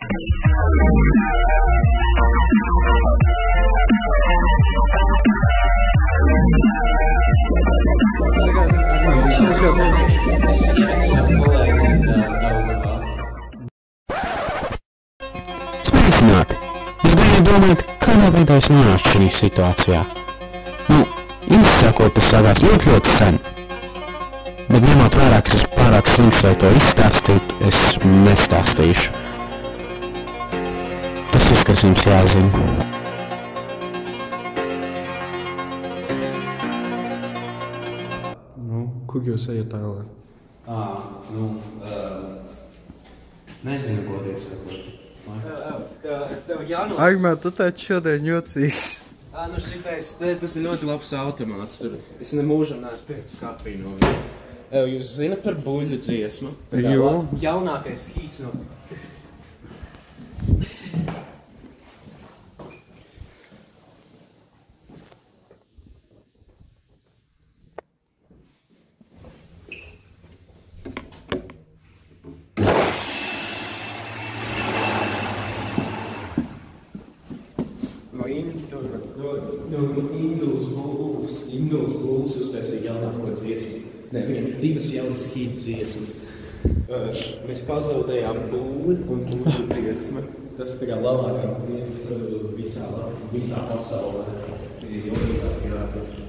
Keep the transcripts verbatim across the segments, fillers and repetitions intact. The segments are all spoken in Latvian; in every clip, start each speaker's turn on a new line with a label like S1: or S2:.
S1: Sveicināti! Jūs gan domājat, kādā veidā es nonācu šajā situācijā? Nu, īsti sakot, tas sākās ļoti, ļoti sen. Bet ņemot vērā, ka es pārāk slims, lai to izstāstītu, es nestāstīšu. Tas viss, kas jums jāzina.
S2: Nu, kur jūs ejat tālāk?
S3: Ā, nu, uh, nezinu, godīgi sakot.
S4: Tev jānot...
S2: Agmēr, tu taču šodien jocīgs.
S4: Ā, nu šitais, tas ir ļoti labs automāts. Tur es nemūžam neesmu pēc kafiju no viņa. Jūs zinat par buļļu dziesmu?
S2: Jo.
S4: Jaunākais hīts no... Induls Gulls uztaisīja jaunāko dziesmu. Ne, viņam ir divas jaunas hīt dziesmas. Uh, mēs pazaudējām būli un būļu dziesma. Tas ir tā kā labākās dziesmas visā, visā pasaulē. Ir jaunīgāk jāatcer.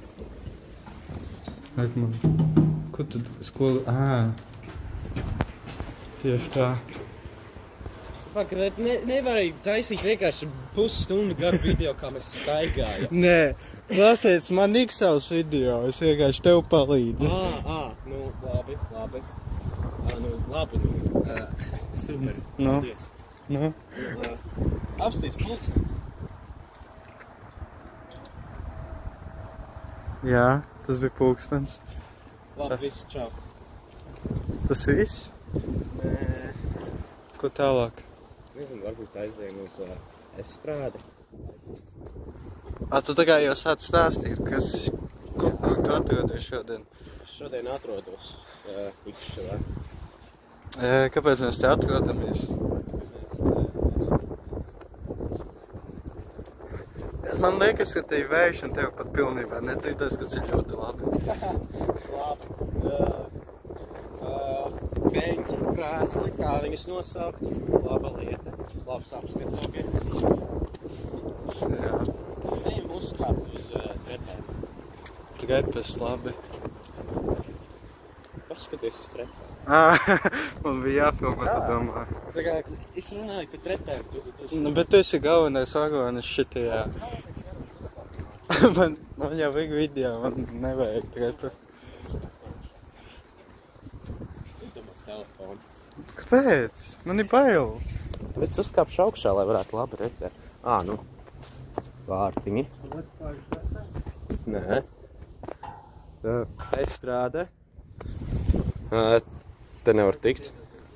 S2: Agmēr, ko tu skolu... Ā, tieši tā.
S4: Pagaid, ne, nevarēja taisīt vienkārši pusstundu garu video, kā mēs staigājam.
S2: Nē, klausies, man nik savs video, es vienkārši tev palīdzu.
S4: Ā, ā, nu, labi, labi. Ā, nu, labi, nu, uh, super,
S2: Nu.
S4: paldies.
S2: Nu,
S4: Uh, apsties pulkstens.
S2: jā, tas bija pulkstens.
S4: Labi, viss, čau.
S2: Tas viss?
S4: Nē,
S2: Ko tālāk?
S4: nezinu, varbūt aizdēju uz uh, estrādi.
S2: Ā, tu tā kā jau sāc stāstīt, kas... Kur, kur tu atrodies šodien?
S4: Šodien atrodos uh, Ikšķelē.
S2: E, kāpēc mēs te atrodamies? Man liekas, ka te ir vējš un tev pat pilnībā nedzirdēs, kas ir ļoti labi.
S4: Labi. Uh, uh, beņķi, krēsli, kā viņus nosaukt. Laba lieta. Labs apskats objekts.
S2: Jā,
S4: Ejam uzkāpt uz uh, trepēm.
S2: trepes labi.
S4: Paskaties uz trepēm.
S2: Ā, man bija jāfilmē, tu domā.
S4: Tā kā es runāju par trepēm. Tu, tu, tu,
S2: Nu, bet tu esi galvenais vagonis šitajā. man, man jau vajag video, man nevajag trepes.
S4: Izdomā telefonu.
S2: Kāpēc? Man ir bail.
S4: Bet es uzkāpšu augšā, lai varētu labi redzēt. Ā, nu. Vārtiņi. Nē. Tā, estrāde. Ā, te nevar tikt.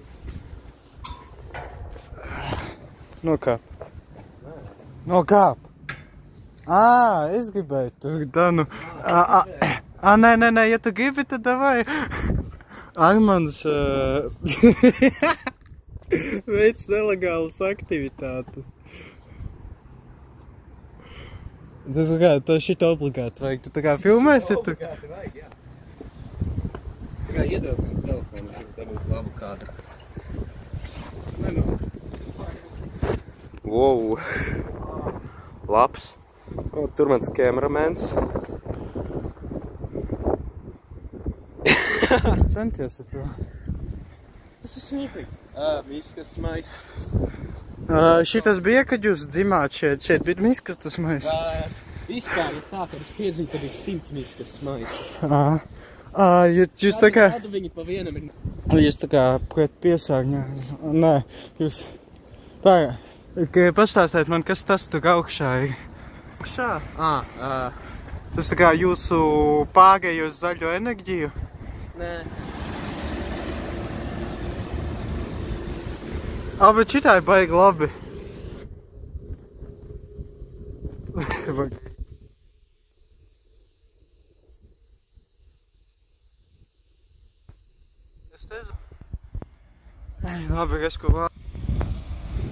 S2: Nokāp. Nokāp. Ā, es gribēju tur, da nu. Ā, ā, ā, nē, nē, nē, ja tu gribi, tad davai. Armans uh, veic nelegālas aktivitātes. Tas kā, to šita obligāti vajag. Tu tā kā filmēsi tu?
S4: Obligāti vajag, jā. Tā kā iedod man telefonu, es gribu dabūt labu kadru. Nē, nu. Wow. Labs. O, tur mans kameramens.
S2: Centies ar to.
S4: Tas ir smieklīgi. Ā, miskas mais.
S2: Uh, šitas bija, kad jūs dzimāt šeit. Šeit bija miskas tas mais.
S4: Tā, vispār ir tā, kad es piedzimu, kad ir simts miskas mais.
S2: Ā, ā, jūs, jūs tā kā...
S4: Kādu viņi pa vienam ir...
S2: Jūs tā kā pret piesārņā. Nē, jūs... Tā, ka pastāstiet man, kas tas tur augšā ir.
S4: Augšā? Ā, ā.
S2: Tas tā kā jūsu pārēju uz zaļo enerģiju?
S4: Nē.
S2: Ā, bet šitā ir baigi labi. Es teicu. Labi, es ko vārdu.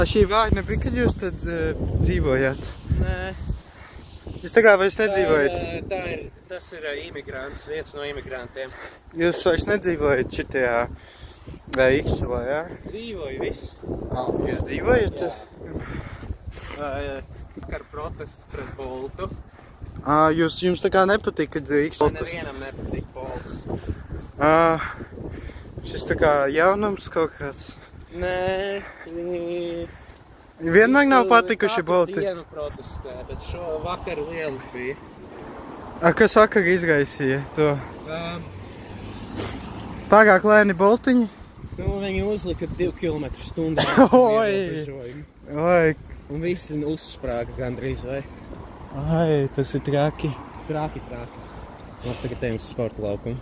S2: Šī vārna bija, kad jūs tad uh, dzīvojat?
S3: Nē.
S2: Jūs tā kā vairs nedzīvojat?
S3: Tā ir, tā ir, tas ir imigrants, viens no imigrantiem.
S2: Jūs vairs nedzīvojat šitajā Ikšķelā, jā?
S3: Dzīvoju viss.
S2: Jūs dzīvojat?
S3: Jā. Kar protests pret Boltu.
S2: À, jūs, jums tā kā nepatīk, kad Ikšķelā?
S3: Nevienam nepatīk Bolts.
S2: À, šis tā kā jaunums kaut kāds?
S3: Nē.
S2: Vienmēr nav patikuši Bolti?
S3: Katru dienu protestē, bet šo vakaru lielas bija.
S2: A, kas vakar izgaisīja to?
S3: Um,
S2: Pārāk lēni Boltiņi?
S3: nu, viņi uzlika divu kilometru stundā.
S2: Oi! Oi!
S3: Un visi uzsprāga gandrīz, vai?
S2: Ai, tas ir traki.
S3: Traki, traki. Labi, tagad ejam uz sporta laukumu.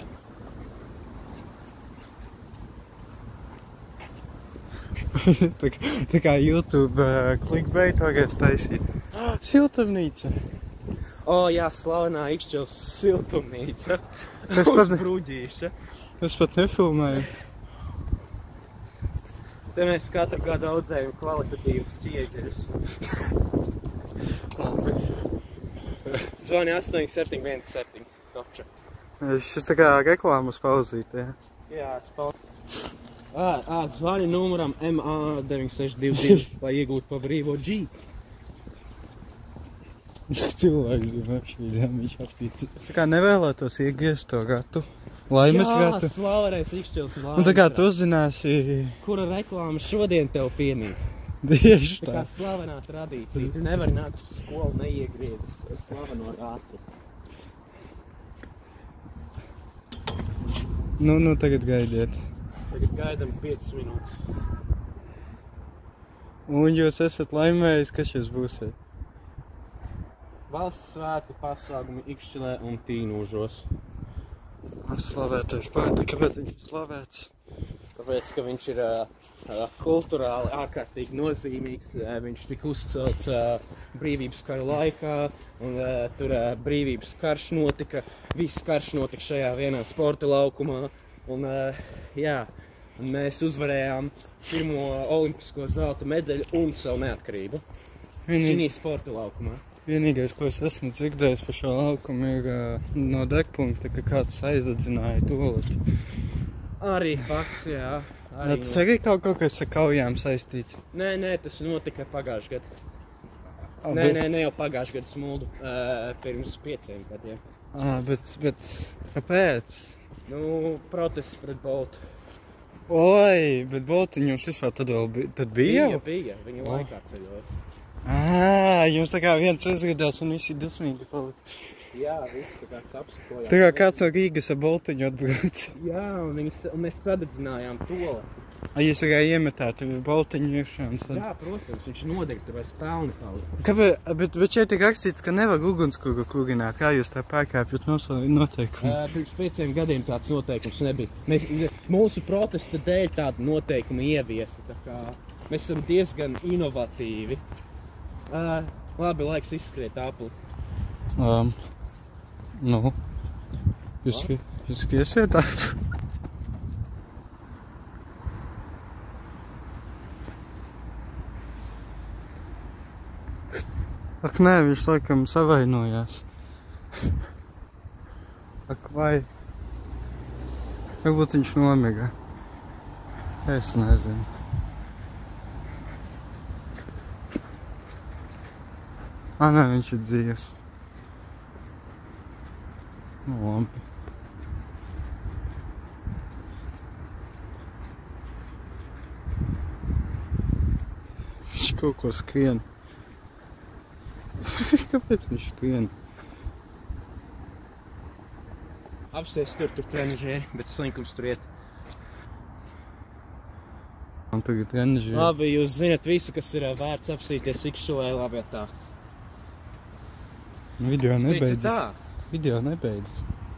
S2: tā, tā kā YouTube uh, clickbait vajag taisīt. Siltumnīca!
S3: O, jā, slavenā Ikšķeles siltumnīca.
S2: Es pat,
S3: Uz Bruģīša.
S2: es pat nefilmēju.
S3: Te mēs katru gadu audzējam kvalitatīvus ķieģeļus. Zvani astoņi septiņi viens septiņi. Toča.
S2: Šis tā kā reklāmas pauzīt, jā.
S3: Jā, spēl. Ā, ā, zvani numuram M A deviņi seši divi divi, lai iegūtu pa brīvo G.
S2: Cilvēks bija apšķīdē, viņš aptīca. Es tā kā nevēlētos iegriezt to gatu. Laimes gatu.
S3: Jā, slavenais Ikšķeles laimes.
S2: Un tā kā tu uzzināsi...
S3: Kura reklāma šodien tev piemīt?
S2: Tieši
S3: Tā
S2: tā.
S3: kā slavenā tradīcija. Tu nevari nākt uz skolu neiegriezis slaveno rātu.
S2: Nu, nu, tagad gaidiet.
S3: Tagad gaidam piecas minūtes.
S2: Un jūs esat laimējis, kas jūs būsiet?
S3: Valsts svētku pasākumi Ikšķelē un Tīnūžos.
S2: Slavētais pārti, kāpēc viņš ir slavēts?
S3: Tāpēc, ka viņš ir uh, kulturāli ārkārtīgi nozīmīgs. Uh, viņš tika uzcelts uh, brīvības kara laikā, un uh, tur uh, brīvības karš notika. Viss karš notika šajā vienā sporta laukumā. Un, uh, jā, un mēs uzvarējām pirmo olimpisko zelta medaļu un savu neatkarību. Šī sporta laukumā.
S2: Vienīgais, ko es esmu dzirdējis par šo laukumu, ir uh, no degpunkta, ka kāds aizdedzināja toleti.
S3: Arī fakts, jā. Arī
S2: Tas arī kaut kaut kas ar kaujām saistīts?
S3: Nē, nē, tas notika pagājušajā gadā.
S2: A,
S3: Nē,
S2: bet...
S3: nē, ne jau pagājušajā gadā smuldu, uh, pirms pieciem gadiem.
S2: À, bet, bet kāpēc?
S3: Nu, protests pret Boltu.
S2: Oi, bet Boltiņi jums vispār tad vēl bija? Tad bija?
S3: Bija, bija. Viņa laikā ceļoja.
S2: Ā, jums tā kā viens uzgadās un visi dusmīgi palika.
S3: Jā, viss tā kā sapsakojām.
S2: Tā kā kāds no Rīgas ar Boltiņu atbrauc.
S3: Jā, un, viņas, un mēs sadedzinājām to.
S2: A, jūs tā kā iemetāt Boltiņu iekšā un sad...
S3: Jā, protams, viņš nodeg, tur vairs pelni palika.
S2: Kāpēc? Bet, bet šeit ir rakstīts, ka nevar ugunskura kurināt. Kā jūs tā pārkāpjat noteikumus?
S3: Uh, pirms pieciem gadiem tāds noteikums nebija. Mēs, mūsu protesta dēļ tādu noteikumu ieviesa. Tā kā mēs esam diezgan inovatīvi. Uh, labi, laiks izskriet apli.
S2: Um, nu, jūs, jūs skriesiet apli? Ak, nē, viņš laikam savainojās. Ak, vai? Varbūt viņš nomiga. Es nezinu. Ā, nē, viņš ir dzīvs. Nu, labi. Viņš kaut ko skrien. Kāpēc viņš skrien?
S3: Apsties tur, tur trenažieri, bet slinkums tur iet.
S2: Man tagad trenažieri.
S3: Labi, jūs zinat visu, kas ir vērts apsīties Ikšķelē labi tā.
S2: Video nebeidzas.
S3: tā.
S2: Video nebeidzas.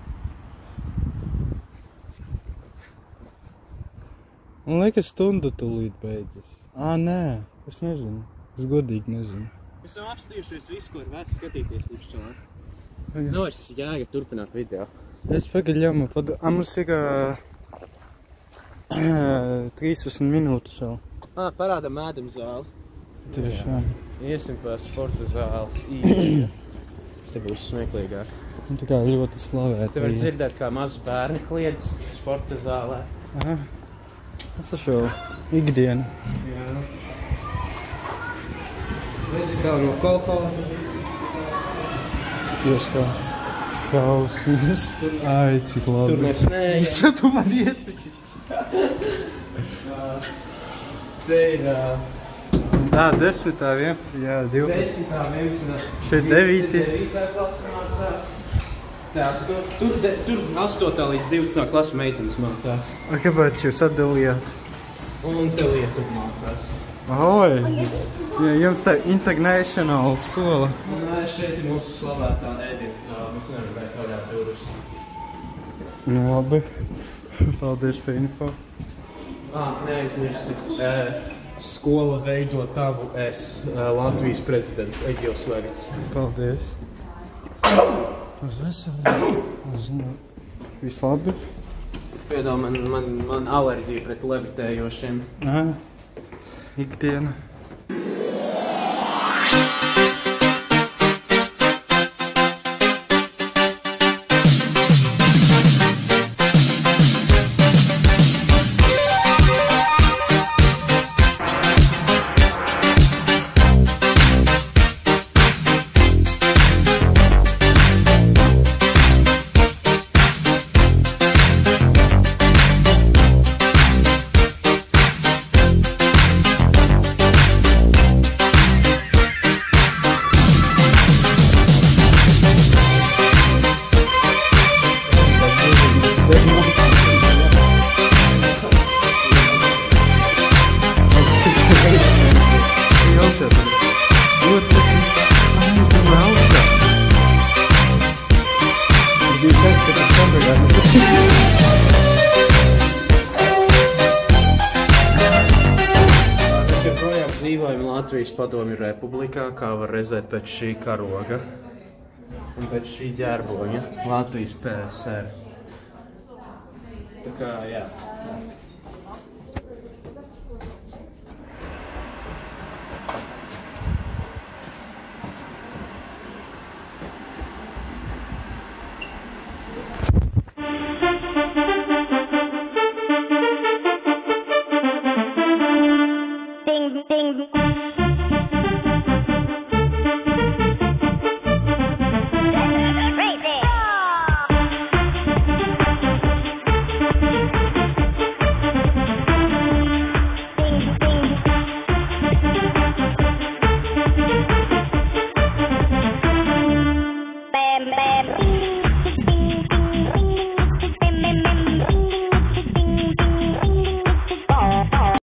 S2: Man liekas, stundu tūlīt beidzas. Ā, nē, es nezinu. Es godīgi nezinu.
S3: Mēs esam apstījušies visu, ko ir vērts skatīties Ikšķelē. Nav vairs jēga turpināt video.
S2: Es pagaļām padu... A, mums ir uh, trīsdesmit minūtes vēl.
S3: Ā, parāda mēdam zāli.
S2: Tiešām.
S3: Iesim pa sporta zāles īri. Te būs smieklīgāk.
S2: Un tā kā ļoti slavēt.
S3: Te var dzirdēt, kā mazs bērni kliedz sporta zālē.
S2: Aha. Tas jau ikdiena.
S3: Jā. Redzi, kā no kolhoza.
S2: Tieši kā šausmas. Ai, cik labi.
S3: Tur mēs neejam.
S2: Tu man iesaki.
S3: Te ir uh,
S2: Tā, desmitā, vienpadsmitā, jā, divpadsmitā.
S3: desmitā, vienpadsmitā.
S2: Šeit devīti.
S3: devītā klasa mācās. Tās, tur, tur, de, tur astotā līdz divpadsmitā klasa meitenes mācās.
S2: A, kāpēc jūs atdalījāt?
S3: Un te Lietuva mācās.
S2: Oi! Jā, jums tā international skola.
S3: Nē, šeit ir mūsu slavētā ēdienas zāle. Mēs nevaram vajag vaļā durvis.
S2: Nu, labi. Paldies par info.
S3: Ā, neaizmirsti. Uh, skola veido tavu es, uh, Latvijas prezidents Egils Levits.
S2: Paldies. Uz veselību. Uz, nu, viss labi?
S3: Piedod, man, man, man alerģija pret levitējošiem.
S2: Nē. Ikdiena.
S3: Dzīvojam Latvijas Padomju Republikā, kā var redzēt pēc šī karoga un pēc šī ģērboņa Latvijas P S R. Tā kā, jā.
S5: Bam, bam.